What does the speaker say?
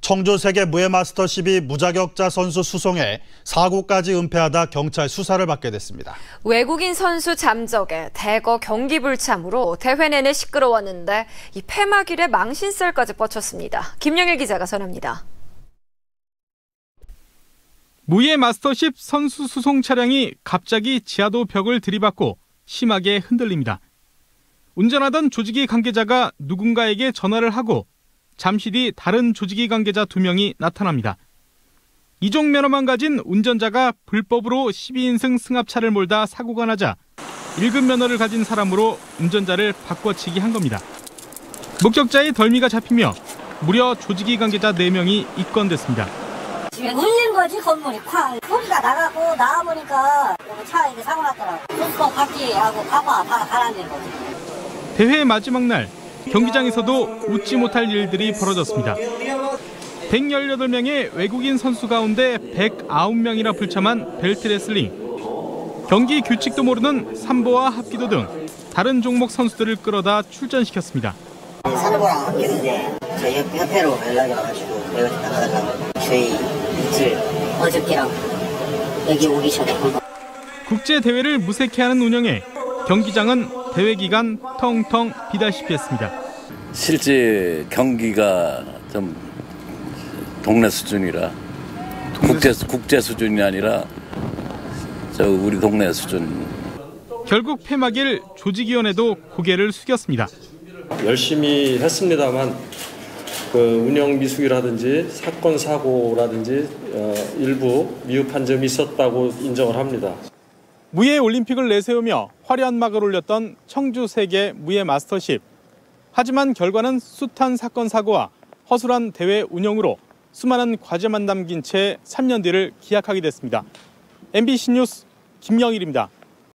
청주 세계 무예 마스터십이 무자격자 선수 수송에 사고까지 은폐하다 경찰 수사를 받게 됐습니다. 외국인 선수 잠적에 대거 경기 불참으로 대회 내내 시끄러웠는데 이 폐막일에 망신살까지 뻗쳤습니다. 김영일 기자가 전합니다. 무예 마스터십 선수 수송 차량이 갑자기 지하도 벽을 들이받고 심하게 흔들립니다. 운전하던 조직위 관계자가 누군가에게 전화를 하고 잠시 뒤 다른 조직위 관계자 2명이 나타납니다. 이종 면허만 가진 운전자가 불법으로 12인승 승합차를 몰다 사고가 나자 1급 면허를 가진 사람으로 운전자를 바꿔치기 한 겁니다. 목격자의 덜미가 잡히며 무려 조직위 관계자 4명이 입건됐습니다. 울린 거지 건물이 쾅 소리가 나가고 나와보니까 차가 이렇게 사고 났더라고. 소스도 바퀴하고 가봐 다 가라앉은 거지. 대회 마지막 날 경기장에서도 웃지 못할 일들이 벌어졌습니다. 118명의 외국인 선수 가운데 109명이나 불참한 벨트 레슬링. 경기 규칙도 모르는 삼보와 합기도 등 다른 종목 선수들을 끌어다 출전시켰습니다. 삼보랑 합기도인데 저희 협회로 연락이 와가지고 내가 나가달라고 저희 이틀 어저께랑 여기 오기 전에 국제대회를 무색해하는 운영에 경기장은 대회 기간 텅텅 비다시피 했습니다. 실제 경기가 좀 동네 수준이라 국제 수준이 아니라 우리 동네 수준. 결국 폐막일 조직위원회도 고개를 숙였습니다. 열심히 했습니다만 그 운영 미숙이라든지 사건 사고라든지 일부 미흡한 점이 있었다고 인정을 합니다. 무예 올림픽을 내세우며 화려한 막을 올렸던 청주 세계 무예 마스터십. 하지만 결과는 숱한 사건 사고와 허술한 대회 운영으로 수많은 과제만 남긴 채 3년 뒤를 기약하게 됐습니다. MBC 뉴스 김영일입니다.